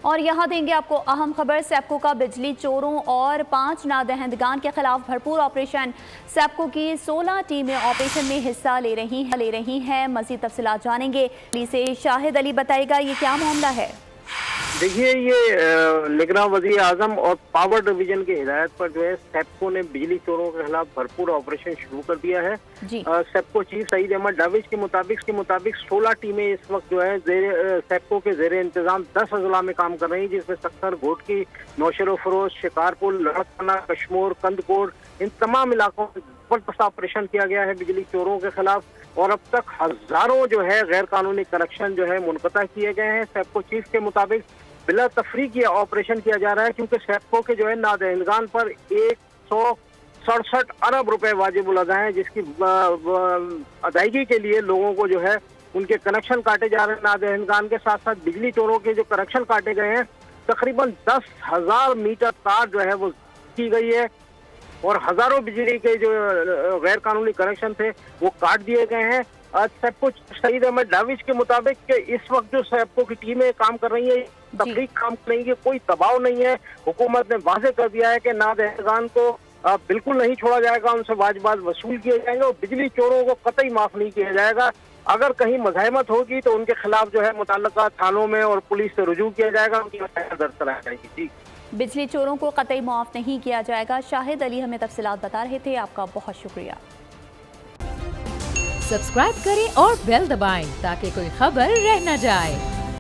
और यहाँ देंगे आपको अहम खबर। सेप्को का बिजली चोरों और 5 नादहंदगान के खिलाफ भरपूर ऑपरेशन। सेप्को की 16 टीमें ऑपरेशन में हिस्सा ले रही हैं। मजीद तफसीलात जानेंगे से शाहिद अली बताएगा ये क्या मामला है। देखिए, ये निगरान वज़ीर आज़म और पावर डिवीजन की हिदायत पर जो है सेप्को ने बिजली चोरों के खिलाफ भरपूर ऑपरेशन शुरू कर दिया है। सेप्को चीफ सईद अहमद डाविश के मुताबिक 16 टीमें इस वक्त जो है सेप्को के जेर इंतजाम 10 अजला में काम कर रही हैं, जिसमें सक्कर, घोटकी, नौशेरो फरोज, शिकारपुर, लड़कपना, कश्मोर, कंदकोट, इन तमाम इलाकों में जबरदस्त ऑपरेशन किया गया है बिजली चोरों के खिलाफ। और अब तक हजारों जो है गैर कानूनी कनेक्शन जो है मुनक़ता किए गए हैं। सेप्को चीफ के मुताबिक बिला तफरीक ये ऑपरेशन किया जा रहा है, क्योंकि सेप्को के जो है नादहंदगान पर 167 अरब रुपए वाजिबुल अदा हैं, जिसकी अदायगी के लिए लोगों को जो है उनके कनेक्शन काटे जा रहे हैं। नादहंदगान के साथ साथ बिजली चोरों के जो कनेक्शन काटे गए हैं, तकरीबन 10,000 मीटर तार जो है वो की गई है और हजारों बिजली के जो गैर कानूनी कनेक्शन थे वो काट दिए गए हैं। सेप्को सईद अहमद डाविश के मुताबिक कि इस वक्त जो सेप्को की टीमें काम कर रही है, तफरीक काम कर रही है, कोई दबाव नहीं है। हुकूमत ने वाज़ेह कर दिया है कि नादहंदगान को बिल्कुल नहीं छोड़ा जाएगा, उनसे वाजिबात वसूल किए जाएंगे और बिजली चोरों को कतई माफ नहीं किया जाएगा। अगर कहीं मज़ाहमत होगी तो उनके खिलाफ जो है मुतल्लका थानों में और पुलिस से रुजू किया जाएगा, उनकी दर्ज कराई जाएगी। ठीक, बिजली चोरों को कतई माफ नहीं किया जाएगा। शाहिद अली हमें तफसीलात बता रहे थे, आपका बहुत शुक्रिया। सब्सक्राइब करें और बेल दबाएं ताकि कोई खबर रह न जाए।